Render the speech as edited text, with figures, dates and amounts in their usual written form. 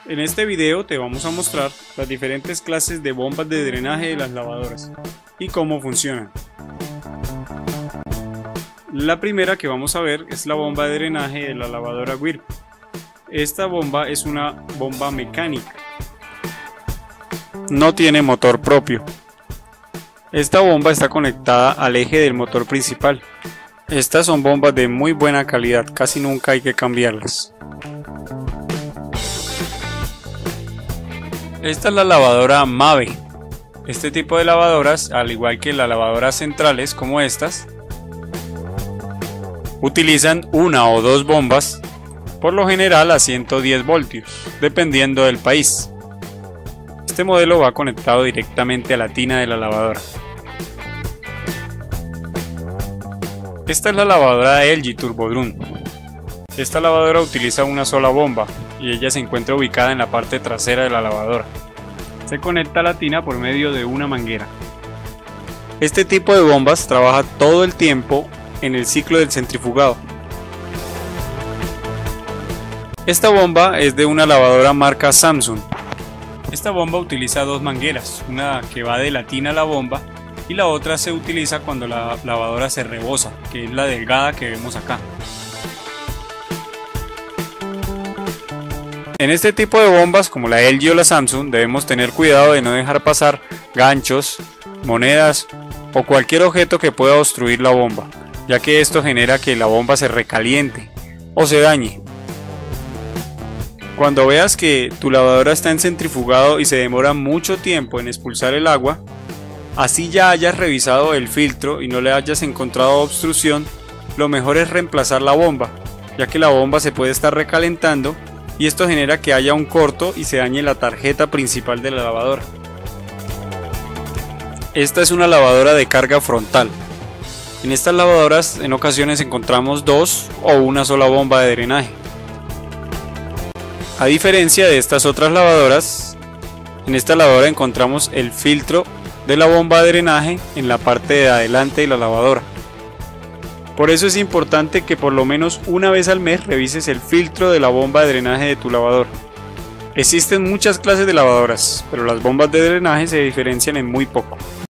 En este video te vamos a mostrar las diferentes clases de bombas de drenaje de las lavadoras y cómo funcionan. La primera que vamos a ver es la bomba de drenaje de la lavadora Whirlpool. Esta bomba es una bomba mecánica. No tiene motor propio. Esta bomba está conectada al eje del motor principal. Estas son bombas de muy buena calidad, casi nunca hay que cambiarlas. Esta es la lavadora Mave. Este tipo de lavadoras, al igual que las lavadoras centrales como estas, utilizan una o dos bombas, por lo general a 110 voltios, dependiendo del país. Este modelo va conectado directamente a la tina de la lavadora. Esta es la lavadora LG Turbodrum. Esta lavadora utiliza una sola bomba y ella se encuentra ubicada en la parte trasera de la lavadora. Se conecta a la tina por medio de una manguera. Este tipo de bombas trabaja todo el tiempo en el ciclo del centrifugado. Esta bomba es de una lavadora marca Samsung. Esta bomba utiliza dos mangueras, una que va de la tina a la bomba y la otra se utiliza cuando la lavadora se rebosa, que es la delgada que vemos acá. En este tipo de bombas, como la LG o la Samsung, debemos tener cuidado de no dejar pasar ganchos, monedas o cualquier objeto que pueda obstruir la bomba, ya que esto genera que la bomba se recaliente o se dañe. Cuando veas que tu lavadora está en centrifugado y se demora mucho tiempo en expulsar el agua, así ya hayas revisado el filtro y no le hayas encontrado obstrucción, lo mejor es reemplazar la bomba, ya que la bomba se puede estar recalentando y esto genera que haya un corto y se dañe la tarjeta principal de la lavadora. Esta es una lavadora de carga frontal. En estas lavadoras en ocasiones encontramos dos o una sola bomba de drenaje. A diferencia de estas otras lavadoras, en esta lavadora encontramos el filtro de la bomba de drenaje en la parte de adelante de la lavadora. Por eso es importante que por lo menos una vez al mes revises el filtro de la bomba de drenaje de tu lavadora. Existen muchas clases de lavadoras, pero las bombas de drenaje se diferencian en muy poco.